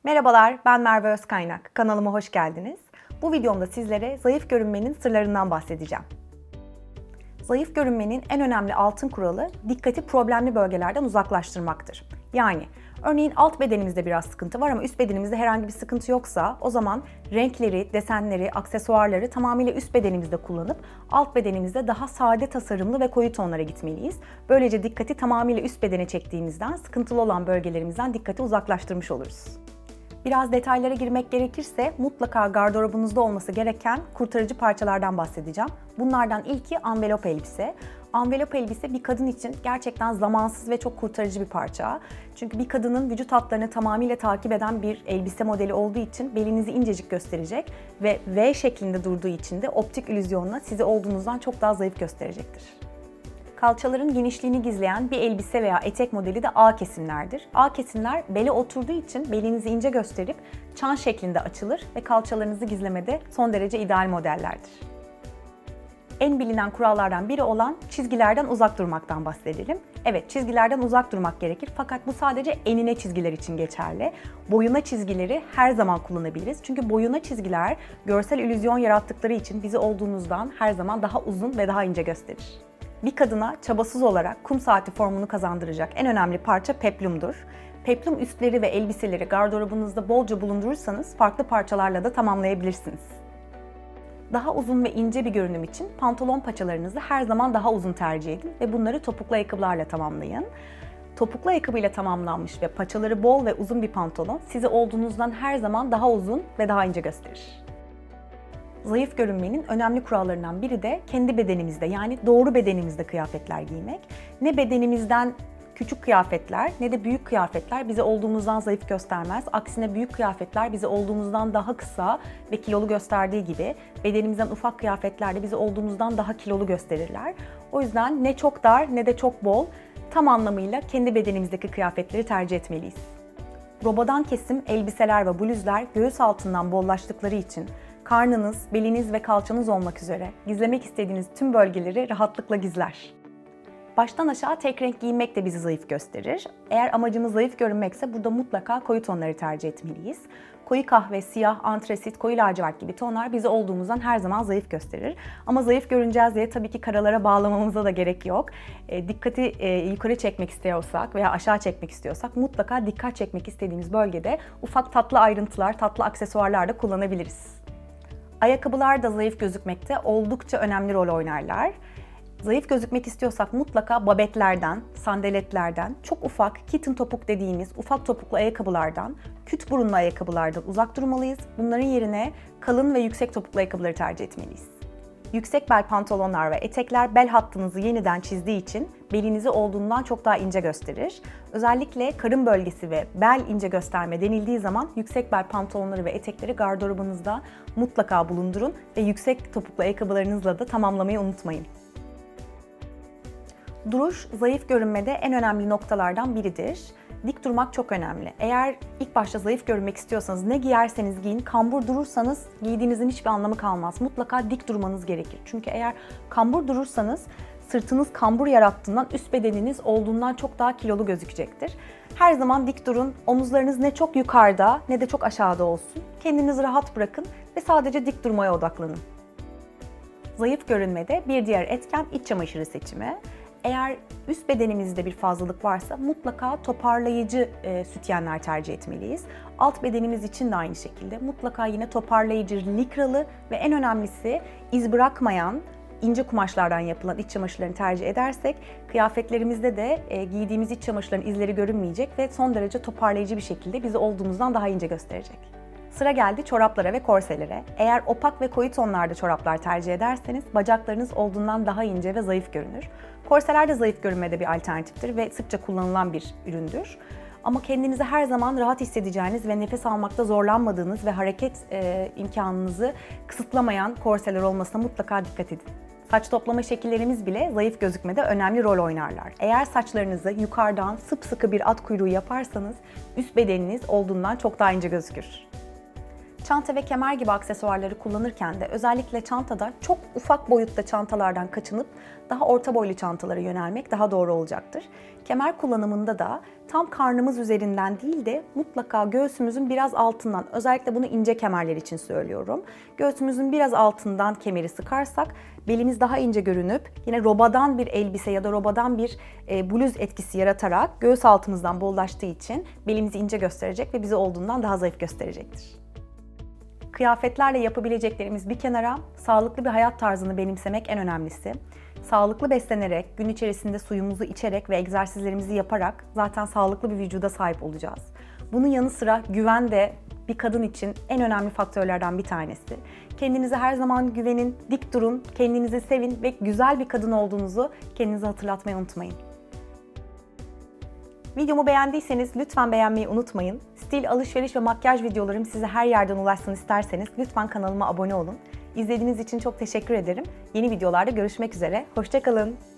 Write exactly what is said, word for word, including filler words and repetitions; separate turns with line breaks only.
Merhabalar, ben Merve Özkaynak. Kanalıma hoş geldiniz. Bu videomda sizlere zayıf görünmenin sırlarından bahsedeceğim. Zayıf görünmenin en önemli altın kuralı dikkati problemli bölgelerden uzaklaştırmaktır. Yani örneğin alt bedenimizde biraz sıkıntı var ama üst bedenimizde herhangi bir sıkıntı yoksa o zaman renkleri, desenleri, aksesuarları tamamıyla üst bedenimizde kullanıp alt bedenimizde daha sade tasarımlı ve koyu tonlara gitmeliyiz. Böylece dikkati tamamıyla üst bedene çektiğimizden sıkıntılı olan bölgelerimizden dikkati uzaklaştırmış oluruz. Biraz detaylara girmek gerekirse mutlaka gardırobunuzda olması gereken kurtarıcı parçalardan bahsedeceğim. Bunlardan ilki envelop elbise. Envelop elbise bir kadın için gerçekten zamansız ve çok kurtarıcı bir parça. Çünkü bir kadının vücut hatlarını tamamıyla takip eden bir elbise modeli olduğu için belinizi incecik gösterecek ve V şeklinde durduğu için de optik illüzyonla sizi olduğunuzdan çok daha zayıf gösterecektir. Kalçaların genişliğini gizleyen bir elbise veya etek modeli de A kesimlerdir. A kesimler bele oturduğu için belinizi ince gösterip çan şeklinde açılır ve kalçalarınızı gizlemede son derece ideal modellerdir. En bilinen kurallardan biri olan çizgilerden uzak durmaktan bahsedelim. Evet, çizgilerden uzak durmak gerekir fakat bu sadece enine çizgiler için geçerli. Boyuna çizgileri her zaman kullanabiliriz. Çünkü boyuna çizgiler görsel illüzyon yarattıkları için bizi olduğumuzdan her zaman daha uzun ve daha ince gösterir. Bir kadına çabasız olarak kum saati formunu kazandıracak en önemli parça peplumdur. Peplum üstleri ve elbiseleri gardırobunuzda bolca bulundurursanız farklı parçalarla da tamamlayabilirsiniz. Daha uzun ve ince bir görünüm için pantolon paçalarınızı her zaman daha uzun tercih edin ve bunları topuklu ayakkabılarla tamamlayın. Topuklu ayakkabıyla tamamlanmış ve paçaları bol ve uzun bir pantolon sizi olduğunuzdan her zaman daha uzun ve daha ince gösterir. Zayıf görünmenin önemli kurallarından biri de kendi bedenimizde yani doğru bedenimizde kıyafetler giymek. Ne bedenimizden küçük kıyafetler ne de büyük kıyafetler bizi olduğumuzdan zayıf göstermez. Aksine büyük kıyafetler bizi olduğumuzdan daha kısa ve kilolu gösterdiği gibi bedenimizden ufak kıyafetler de bizi olduğumuzdan daha kilolu gösterirler. O yüzden ne çok dar ne de çok bol, tam anlamıyla kendi bedenimizdeki kıyafetleri tercih etmeliyiz. Robadan kesim elbiseler ve bluzlar göğüs altından bollaştıkları için karnınız, beliniz ve kalçanız olmak üzere gizlemek istediğiniz tüm bölgeleri rahatlıkla gizler. Baştan aşağı tek renk giymek de bizi zayıf gösterir. Eğer amacımız zayıf görünmekse burada mutlaka koyu tonları tercih etmeliyiz. Koyu kahve, siyah, antresit, koyu lacivert gibi tonlar bizi olduğumuzdan her zaman zayıf gösterir. Ama zayıf görüneceğiz diye tabii ki karalara bağlamamıza da gerek yok. E, dikkati e, yukarı çekmek istiyorsak veya aşağı çekmek istiyorsak mutlaka dikkat çekmek istediğimiz bölgede ufak tatlı ayrıntılar, tatlı aksesuarlar da kullanabiliriz. Ayakkabılar da zayıf gözükmekte oldukça önemli rol oynarlar. Zayıf gözükmek istiyorsak mutlaka babetlerden, sandaletlerden, çok ufak kitten topuk dediğimiz ufak topuklu ayakkabılardan, küt burunlu ayakkabılardan uzak durmalıyız. Bunların yerine kalın ve yüksek topuklu ayakkabıları tercih etmeliyiz. Yüksek bel pantolonlar ve etekler bel hattınızı yeniden çizdiği için belinizi olduğundan çok daha ince gösterir. Özellikle karın bölgesi ve bel ince gösterme denildiği zaman yüksek bel pantolonları ve etekleri gardırobunuzda mutlaka bulundurun ve yüksek topuklu ayakkabılarınızla da tamamlamayı unutmayın. Duruş, zayıf görünmede en önemli noktalardan biridir. Dik durmak çok önemli. Eğer ilk başta zayıf görünmek istiyorsanız ne giyerseniz giyin, kambur durursanız giydiğinizin hiçbir anlamı kalmaz. Mutlaka dik durmanız gerekir. Çünkü eğer kambur durursanız sırtınız kambur yarattığından üst bedeniniz olduğundan çok daha kilolu gözükecektir. Her zaman dik durun. Omuzlarınız ne çok yukarıda ne de çok aşağıda olsun. Kendinizi rahat bırakın ve sadece dik durmaya odaklanın. Zayıf görünmede bir diğer etken iç çamaşırı seçimi. Eğer üst bedenimizde bir fazlalık varsa mutlaka toparlayıcı e, sütyenler tercih etmeliyiz. Alt bedenimiz için de aynı şekilde mutlaka yine toparlayıcı likralı ve en önemlisi iz bırakmayan ince kumaşlardan yapılan iç çamaşırlarını tercih edersek kıyafetlerimizde de e, giydiğimiz iç çamaşırların izleri görünmeyecek ve son derece toparlayıcı bir şekilde bizi olduğumuzdan daha ince gösterecek. Sıra geldi çoraplara ve korselere. Eğer opak ve koyu tonlarda çoraplar tercih ederseniz bacaklarınız olduğundan daha ince ve zayıf görünür. Korseler de zayıf görünmede bir alternatiftir ve sıkça kullanılan bir üründür. Ama kendinizi her zaman rahat hissedeceğiniz ve nefes almakta zorlanmadığınız ve hareket e, imkanınızı kısıtlamayan korseler olmasına mutlaka dikkat edin. Saç toplama şekillerimiz bile zayıf gözükmede önemli rol oynarlar. Eğer saçlarınızı yukarıdan sıpsıkı bir at kuyruğu yaparsanız üst bedeniniz olduğundan çok daha ince gözükür. Çanta ve kemer gibi aksesuarları kullanırken de özellikle çantada çok ufak boyutta çantalardan kaçınıp daha orta boylu çantalara yönelmek daha doğru olacaktır. Kemer kullanımında da tam karnımız üzerinden değil de mutlaka göğsümüzün biraz altından, özellikle bunu ince kemerler için söylüyorum. Göğsümüzün biraz altından kemeri sıkarsak belimiz daha ince görünüp yine robadan bir elbise ya da robadan bir e, bluz etkisi yaratarak göğüs altımızdan bollaştığı için belimizi ince gösterecek ve bizi olduğundan daha zayıf gösterecektir. Kıyafetlerle yapabileceklerimiz bir kenara, sağlıklı bir hayat tarzını benimsemek en önemlisi. Sağlıklı beslenerek, gün içerisinde suyumuzu içerek ve egzersizlerimizi yaparak zaten sağlıklı bir vücuda sahip olacağız. Bunun yanı sıra güven de bir kadın için en önemli faktörlerden bir tanesi. Kendinize her zaman güvenin, dik durun, kendinizi sevin ve güzel bir kadın olduğunuzu kendinize hatırlatmayı unutmayın. Videomu beğendiyseniz lütfen beğenmeyi unutmayın. Stil, alışveriş ve makyaj videolarım size her yerden ulaşsın isterseniz lütfen kanalıma abone olun. İzlediğiniz için çok teşekkür ederim. Yeni videolarda görüşmek üzere. Hoşça kalın.